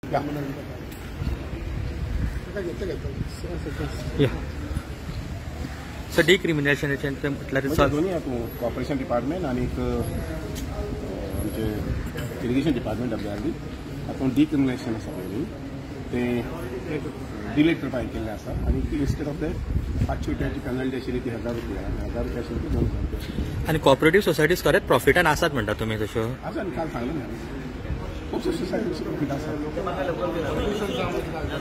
Sir डिक्रिमिनेशन म्हटल्यार दोन्ही corporation department आणि आमचे इरिगेशन डिपार्टमेंट अभ्यारी हातूंत डिक्रिमिनेशन आसा पळय ते डिलेट करपाक केल्लें आसा आनी ती इन्स्टेड ऑफ दॅट 500 रुपयाची पेनल्टी आशिल्ली ती 1000 रुपया आनी 1000 रुपया आशिल्ली ती 2000 रुपया. आणि कॉपरेटिव्ह सोसायटीज खरेंच प्रॉफिटान आसात म्हणटा तुमी तश्यो? आसा आनी काल सांगलें न्ही खुबश्यो सोसायटी प्रॉफीट आसा.